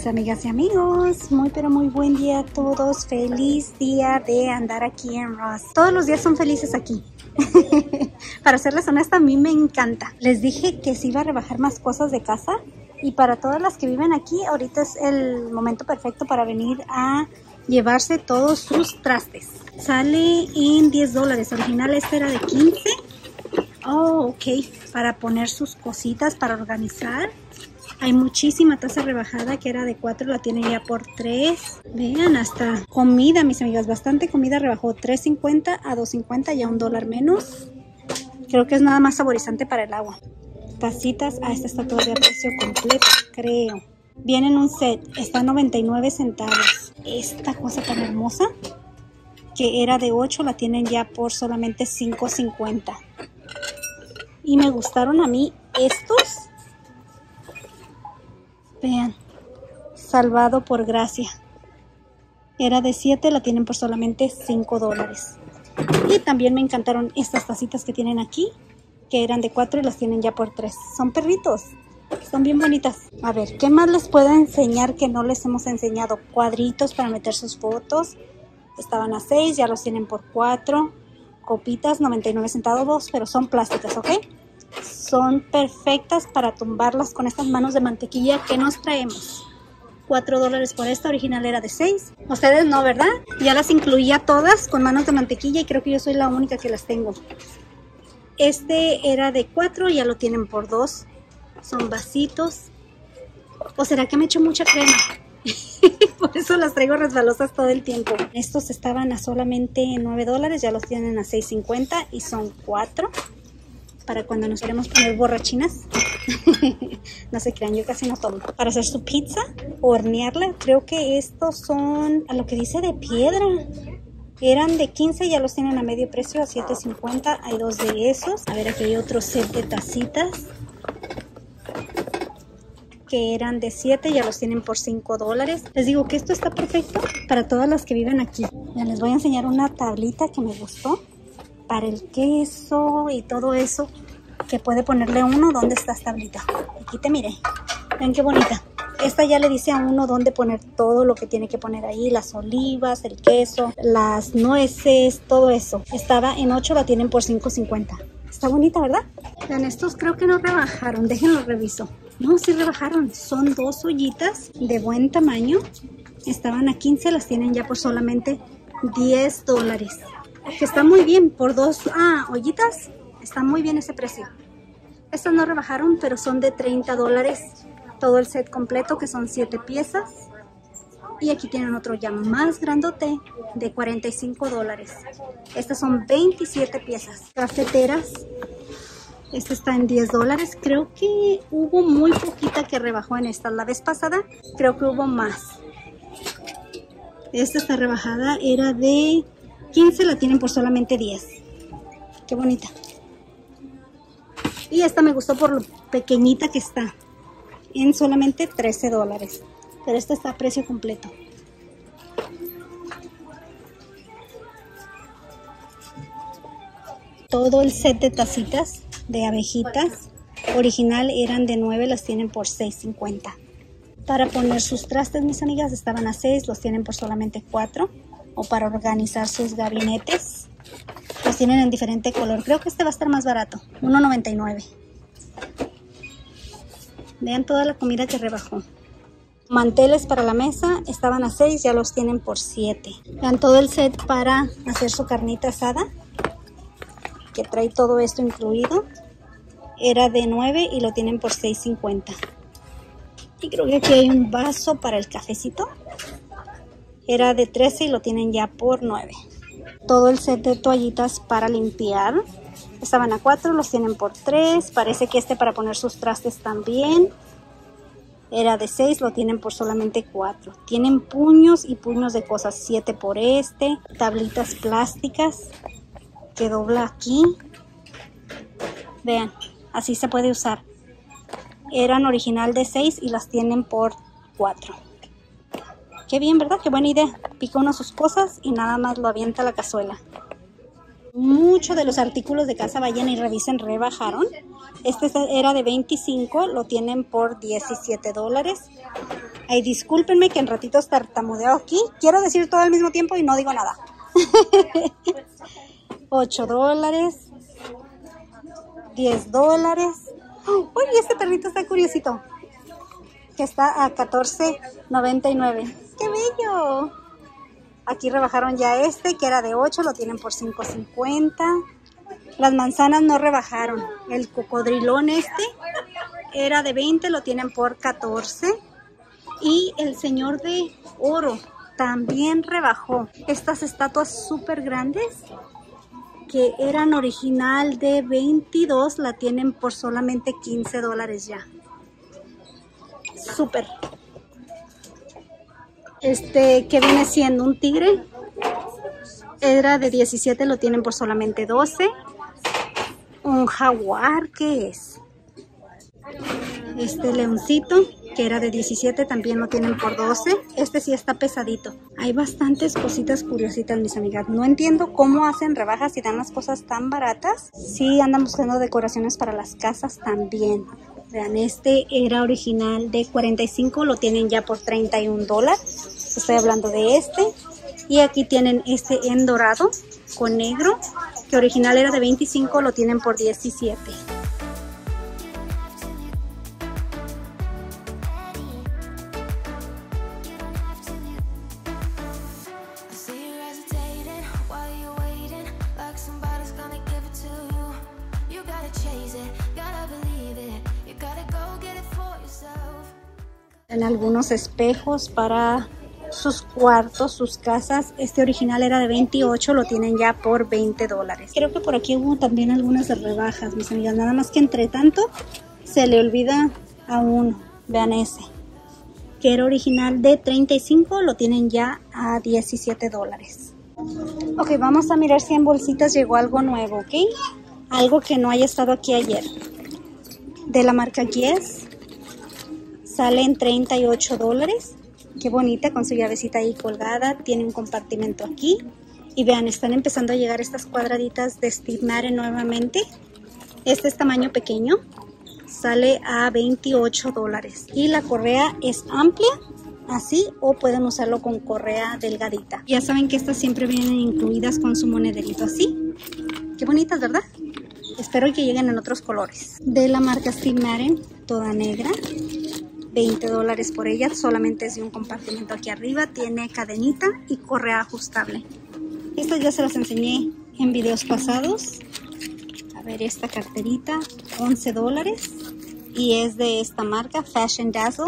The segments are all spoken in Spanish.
Mis amigas y amigos, muy pero muy buen día a todos. Feliz día de andar aquí en Ross. Todos los días son felices aquí. Para serles honesta, a mí me encanta. Les dije que se iba a rebajar más cosas de casa. Y para todas las que viven aquí, ahorita es el momento perfecto para venir a llevarse todos sus trastes. Sale en $10. Original este era de 15. Oh, ok. Para poner sus cositas, para organizar. Hay muchísima tasa rebajada que era de 4, la tienen ya por 3. Vean, hasta comida, mis amigas, bastante comida rebajó. $3.50 a $2.50, ya $1 menos. Creo que es nada más saborizante para el agua. Tacitas, esta está todavía a precio completo, creo. Viene en un set, está a 99 centavos. Esta cosa tan hermosa, que era de 8, la tienen ya por solamente $5.50. Y me gustaron a mí estos. Vean, salvado por gracia. Era de 7, la tienen por solamente $5. Y también me encantaron estas tacitas que tienen aquí, que eran de 4 y las tienen ya por 3. Son perritos, son bien bonitas. A ver, ¿qué más les puedo enseñar que no les hemos enseñado? Cuadritos para meter sus fotos. Estaban a 6, ya los tienen por 4. Copitas, 99 centavos, pero son plásticas, ¿ok? Son perfectas para tumbarlas con estas manos de mantequilla que nos traemos. $4 por esta, original era de 6. Ustedes no, ¿verdad? Ya las incluía todas con manos de mantequilla y creo que yo soy la única que las tengo. Este era de 4, ya lo tienen por 2. Son vasitos. ¿O será que me echo mucha crema? Por eso las traigo resbalosas todo el tiempo. Estos estaban a solamente $9, ya los tienen a $6.50 y son 4. Para cuando nos queremos poner borrachinas. No se crean, yo casi no tomo. Para hacer su pizza o hornearla, creo que estos son a lo que dice de piedra. Eran de 15, ya los tienen a medio precio, a $7.50. Hay 2 de esos. A ver, aquí hay otro set de tacitas que eran de 7, ya los tienen por $5. Les digo que esto está perfecto para todas las que viven aquí. Ya les voy a enseñar una tablita que me gustó para el queso y todo eso, que puede ponerle uno. ¿Dónde está esta tablita? Aquí te miré. Ven qué bonita. Esta ya le dice a uno dónde poner todo lo que tiene que poner ahí, las olivas, el queso, las nueces, todo eso. Estaba en 8, la tienen por $5.50. Está bonita, ¿verdad? Vean, estos creo que no rebajaron, déjenlo reviso. No, sí rebajaron. Son 2 ollitas de buen tamaño. Estaban a 15, las tienen ya por solamente $10. Que está muy bien, por 2 ollitas, está muy bien ese precio. Estas no rebajaron, pero son de $30. Todo el set completo, que son 7 piezas. Y aquí tienen otro ya más grandote de $45. Estas son 27 piezas. Cafeteras. Esta está en $10. Creo que hubo muy poquita que rebajó en esta. La vez pasada creo que hubo más. Esta está rebajada, era de 15, la tienen por solamente 10. Qué bonita. Y esta me gustó por lo pequeñita que está. En solamente $13. Pero esta está a precio completo. Todo el set de tacitas de abejitas. Original eran de 9, las tienen por $6.50. Para poner sus trastes, mis amigas, estaban a 6, los tienen por solamente 4. O para organizar sus gabinetes. Los tienen en diferente color. Creo que este va a estar más barato. $1.99. Vean toda la comida que rebajó. Manteles para la mesa estaban a 6, ya los tienen por 7. Vean todo el set para hacer su carnita asada, que trae todo esto incluido. Era de 9 y lo tienen por $6.50. Y creo que aquí hay un vaso para el cafecito. Era de 13 y lo tienen ya por 9. Todo el set de toallitas para limpiar. Estaban a 4, los tienen por 3. Parece que este para poner sus trastes también. Era de 6, lo tienen por solamente 4. Tienen puños y puños de cosas. 7 por este. Tablitas plásticas que dobla aquí. Vean, así se puede usar. Eran original de 6 y las tienen por 4. Qué bien, ¿verdad? Qué buena idea. Pica uno sus cosas y nada más lo avienta a la cazuela. Muchos de los artículos de casa, vayan y revisen, rebajaron. Este era de 25, lo tienen por 17 dólares. Ay, discúlpenme que en ratitos tartamudeo aquí. Quiero decir todo al mismo tiempo y no digo nada. 8 dólares. 10 dólares. Uy, este perrito está curiosito. Que está a $14.99. ¡Qué bello! Aquí rebajaron ya este, que era de 8, lo tienen por $5.50. Las manzanas no rebajaron. El cocodrilón este era de 20, lo tienen por 14. Y el señor de oro también rebajó. Estas estatuas súper grandes, que eran original de 22, la tienen por solamente 15 dólares ya. Súper. Que viene siendo un tigre, era de 17, lo tienen por solamente 12. Un jaguar, ¿qué es? Este leoncito, que era de 17, también lo tienen por 12. Este sí está pesadito. Hay bastantes cositas curiositas, mis amigas. No entiendo cómo hacen rebajas y dan las cosas tan baratas. Sí, andan buscando decoraciones para las casas también. Vean, este era original de 45, lo tienen ya por 31 dólares. Estoy hablando de este. Y aquí tienen este en dorado con negro, que original era de 25, lo tienen por 17. En algunos espejos para sus cuartos, sus casas. Este original era de 28, lo tienen ya por 20 dólares. Creo que por aquí hubo también algunas rebajas, mis amigas. Nada más que entre tanto se le olvida a uno. Vean ese, que era original de 35, lo tienen ya a 17 dólares. Ok, vamos a mirar si en bolsitas llegó algo nuevo, ¿ok? Algo que no haya estado aquí ayer. De la marca Guess. Sale en 38 dólares. Qué bonita, con su llavecita ahí colgada. Tiene un compartimento aquí. Y vean, están empezando a llegar estas cuadraditas de Steve Madden nuevamente. Este es tamaño pequeño. Sale a 28 dólares. Y la correa es amplia, así, o pueden usarlo con correa delgadita. Ya saben que estas siempre vienen incluidas con su monederito así. Qué bonitas, ¿verdad? Espero que lleguen en otros colores. De la marca Steve Madden, toda negra. 20 dólares por ella, solamente es de un compartimento aquí arriba, tiene cadenita y correa ajustable. Estas ya se las enseñé en videos pasados. A ver, esta carterita, 11 dólares y es de esta marca, Fashion Dazzle,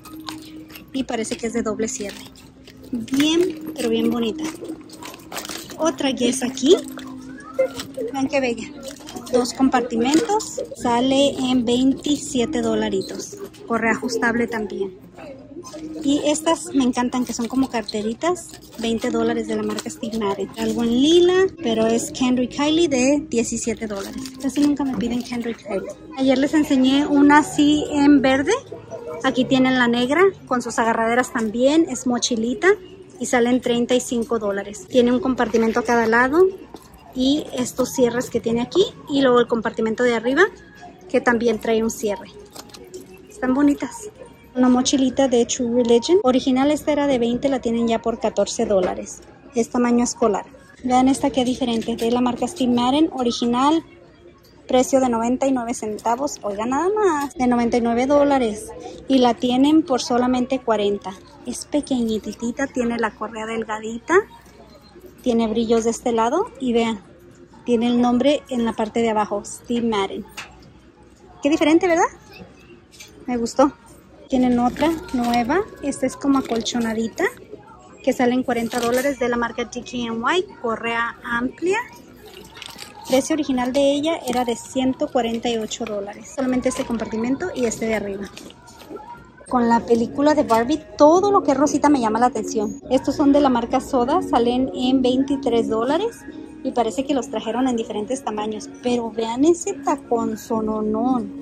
y parece que es de doble cierre. Bien, pero bien bonita. Otra Guess aquí, vean qué bella. 2 compartimentos, sale en 27 dolaritos. Correa ajustable también. Y estas me encantan, que son como carteritas. 20 dólares de la marca Steve Madden. Algo en lila, pero es Kendrick Kylie de 17 dólares. Casi nunca me piden Kendrick Kylie. Ayer les enseñé una así en verde. Aquí tienen la negra con sus agarraderas también. Es mochilita y salen 35 dólares. Tiene un compartimento a cada lado. Y estos cierres que tiene aquí, y luego el compartimento de arriba que también trae un cierre. Están bonitas. Una mochilita de True Religion, original esta era de 20, la tienen ya por 14 dólares. Es tamaño escolar. Vean esta que diferente, de la marca Steve Madden, original, precio de 99 centavos, oiga nada más, de 99 dólares. Y la tienen por solamente 40. Es pequeñitita, tiene la correa delgadita. Tiene brillos de este lado y vean, tiene el nombre en la parte de abajo, Steve Madden. Qué diferente, ¿verdad? Me gustó. Tienen otra nueva, esta es como acolchonadita, que sale en 40 dólares de la marca DKNY, correa amplia. Precio original de ella era de 148 dólares. Solamente este compartimento y este de arriba. Con la película de Barbie, todo lo que es rosita me llama la atención. Estos son de la marca Soda, salen en 23 dólares y parece que los trajeron en diferentes tamaños. Pero vean ese tacón sononón.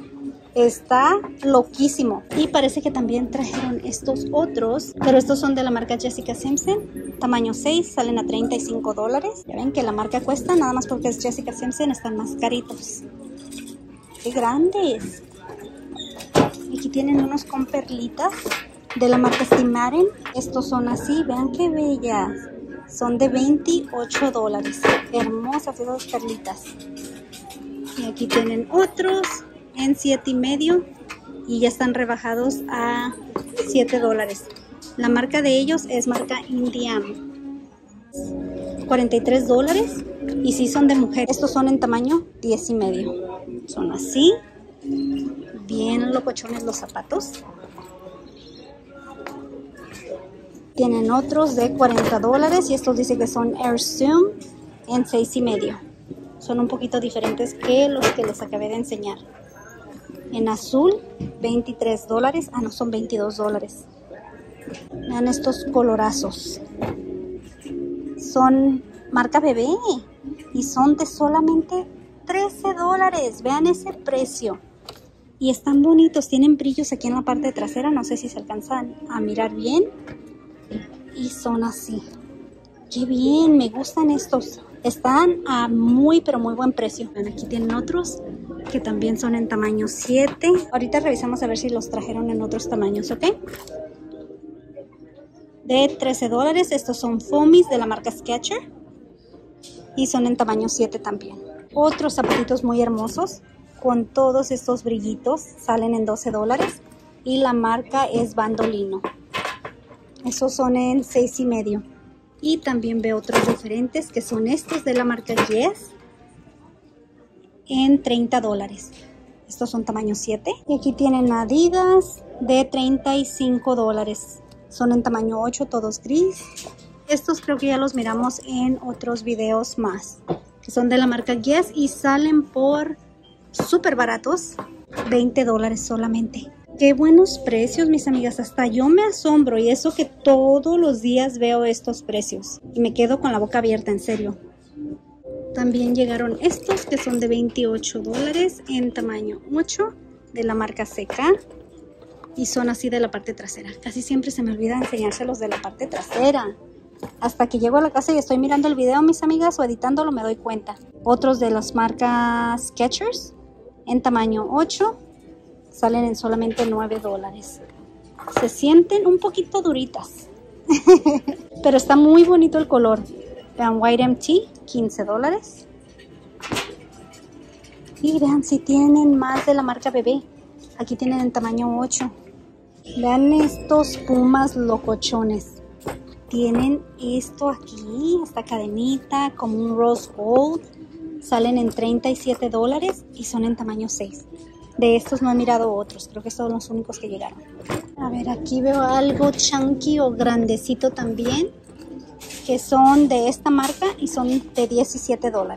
Está loquísimo. Y parece que también trajeron estos otros, pero estos son de la marca Jessica Simpson, tamaño 6, salen a $35. Ya ven que la marca cuesta, nada más porque es Jessica Simpson, están más caritos. ¡Qué grandes! Aquí tienen unos con perlitas de la marca Steve Madden. Estos son así, vean qué bellas. Son de $28. Hermosas esas perlitas. Y aquí tienen otros en $7.50 y ya están rebajados a $7. La marca de ellos es marca Indian. $43 y sí son de mujer. Estos son en tamaño 10.50. Son así, bien locochones los zapatos. Tienen otros de $40 y estos dice que son Air Zoom en 6.50. Son un poquito diferentes que los que les acabé de enseñar. En azul, $23. Ah, no, son $22. Vean estos colorazos. Son marca bebé y son de solamente $13. Vean ese precio. Y están bonitos, tienen brillos aquí en la parte trasera. No sé si se alcanzan a mirar bien. Y son así. ¡Qué bien! Me gustan estos. Están a muy pero muy buen precio. Aquí tienen otros que también son en tamaño 7. Ahorita revisamos a ver si los trajeron en otros tamaños, ¿ok? De $13. Estos son foamies de la marca Skechers. Y son en tamaño 7 también. Otros zapatitos muy hermosos con todos estos brillitos. Salen en $12. Y la marca es Bandolino. Esos son en 6.50. Y también veo otros diferentes que son estos de la marca Yes en $30. Estos son tamaño 7. Y aquí tienen Adidas de $35. Son en tamaño 8, todos gris. Estos creo que ya los miramos en otros videos más. Que son de la marca Yes y salen por súper baratos. $20 solamente. Qué buenos precios, mis amigas. Hasta yo me asombro y eso que todos los días veo estos precios. Y me quedo con la boca abierta, en serio. También llegaron estos que son de $28 en tamaño 8 de la marca CK. Y son así de la parte trasera. Casi siempre se me olvida enseñárselos de la parte trasera. Hasta que llego a la casa y estoy mirando el video, mis amigas, o editándolo, me doy cuenta. Otros de las marcas Skechers en tamaño 8. Salen en solamente $9. Se sienten un poquito duritas. Pero está muy bonito el color. Vean, White MT, $15. Y vean si tienen más de la marca bebé. Aquí tienen en tamaño 8. Vean estos pumas locochones. Tienen esto aquí, esta cadenita, como un rose gold. Salen en $37 y son en tamaño 6. De estos no he mirado otros, creo que estos son los únicos que llegaron. A ver, aquí veo algo chunky o grandecito también, que son de esta marca y son de $17.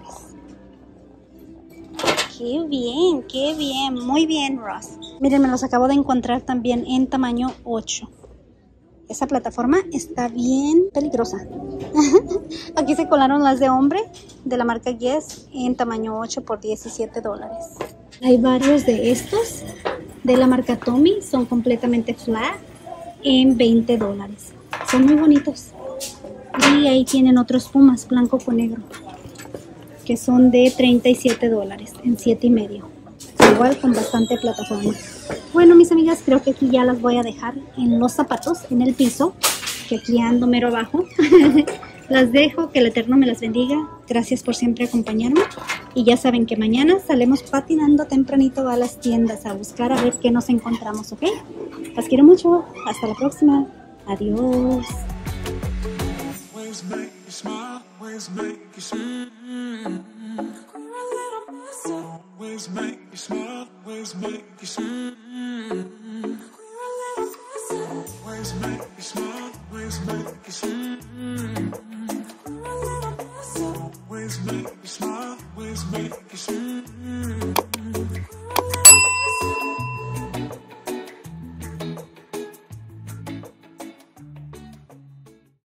Qué bien, muy bien, Ross. Miren, me los acabo de encontrar también en tamaño 8. Esa plataforma está bien peligrosa. Aquí se colaron las de hombre de la marca Yes en tamaño 8 por $17. Hay varios de estos de la marca Tommy, son completamente flat en $20. Son muy bonitos. Y ahí tienen otros pumas blanco con negro que son de $37 en 7.50. Igual con bastante plataforma. Bueno, mis amigas, creo que aquí ya las voy a dejar en los zapatos, en el piso, que aquí ando mero abajo. Las dejo, que el Eterno me las bendiga. Gracias por siempre acompañarme. Y ya saben que mañana salimos patinando tempranito a las tiendas a buscar a ver qué nos encontramos, ¿ok? Las quiero mucho. Hasta la próxima. Adiós. Make me smile, always make